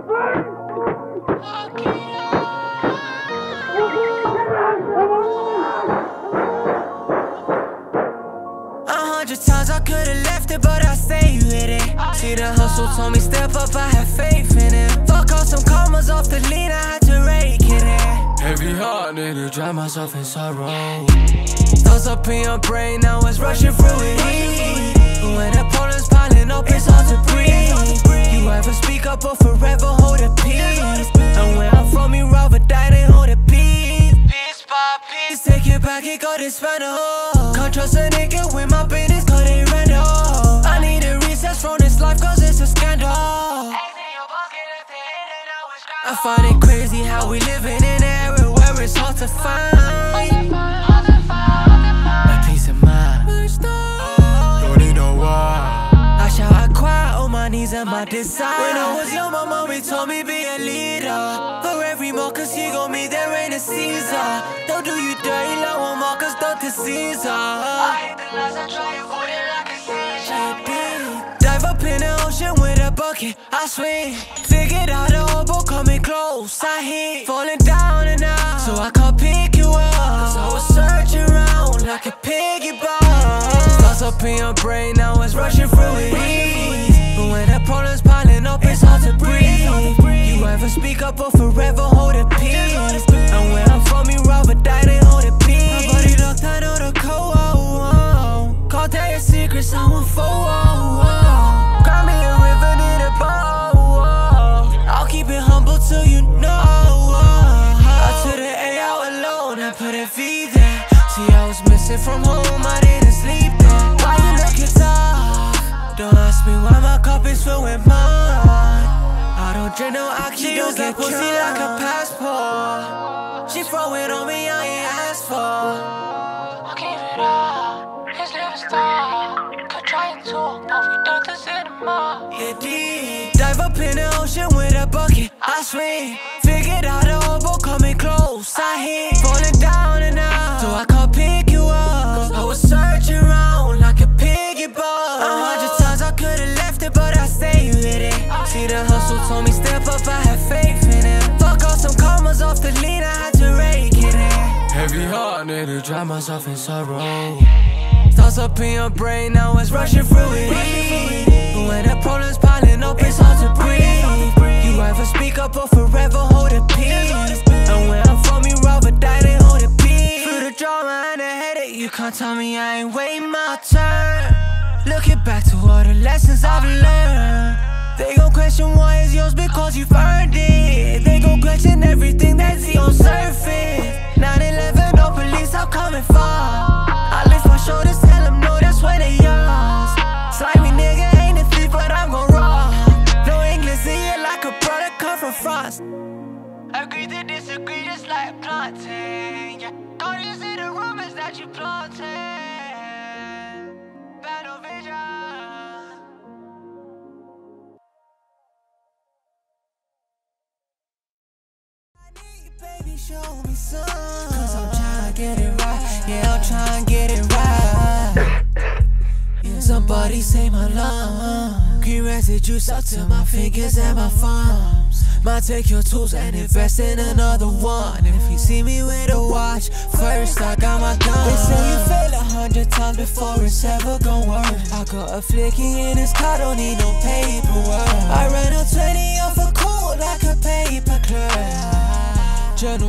Times I could've left it, but I stayed with it. See the hustle told me step up, I had faith in it. Fuck off some commas off the lean, I had to rake it in. Heavy heart, need to drown myself in sorrow. Thoughts up in your brain, now it's rushing through it. When the problems piling up, it's hard to breathe. You either speak up or forever hold a peace. And where I'm from, you rather die than hold a peace. Piece by piece, take it back, it got dismantled. Can't trust a nigga with my business, cause they Randall. I need a recess from this life, cause it's a scandal. I find it crazy how we living in an era where it's hard to find a peace of mind. Don't need no why. I shout, I cry on my knees and my desire. When I was young, my mommy told me be a leader. For every Marcus You Gon, me there ain't a Caesar. Don't do you dirty like one Marcus, don't to Caesar. I hate the lies, I try to avoid it like a seizure. Dive up in the ocean with a bucket, I swim. Figured out the hobo coming close, I hit. Falling down and out, so I can't pick you up. Cause I was searching around like a piggy bank. Starts up in your brain, now it's rushing through it. But when the problems piling up, it's hard to breathe. You either speak up or forever hold a peace. And where I'm from, you rather die than hold a peace. My body locked out of the cold. Can't tell your secrets, I'm a foe. Cry me a river, need a bow. I'll keep it humble till you know. I took the A out alone and put a V there. See, I was missing from home, I didn't sleep there. Why you looking tough? Don't ask me why my cup is filled with mine. I don't drink no alcohol, she use that pussy like a passport. She throw it on me, I ain't asked for. I give it up, his never stop. Could try and talk, but we don't do cinema. Yeah, deep. Dive up in the ocean with a bucket, I swim. Figured out the hobo coming close, I hit. Falling down and out, so I can't pick you up. Cause I was searching around like a piggy bank. 100 times I could've left it, but I stayed with it. See the hustle told me step up, I had faith in it. Fuck off some commas off the lean, I had to rake it in. Heavy heart, need to drown myself in sorrow. Thoughts up in your brain, now it's rushing through it. But when the problems piling up, it's hard to breathe. You either speak up or forever hold a peace. And where I'm from, you rather die than hold a peace. Through the drama and the headache, you can't tell me I ain't waiting my turn. Looking back to all the lessons I've learned. They gon' question why it's yours because you've earned it. They gon' question everything they see on surface. 9/11, no police, I'm coming far. I lift my shoulders, tell them no, that's where they yours. Slimy nigga ain't a thief, but I'm gon' rob. No English in it like a product come from France. Agree to disagree just like planting. Yeah, don't you see the rumors that you planting? Battle vision. Baby, show me some. Cause I'm tryna get it right. Yeah, I'm tryna get it right. Yeah, somebody say my lung. Green residue stuck to my fingers and my thumbs. Might take your tools and invest in another one. If you see me with a watch, first I got my gun. They say you fail 100 times before it's ever gon' work. I got a flicky in his car, don't need no paperwork. I ran a 20 off a cold like a paper clip. Journal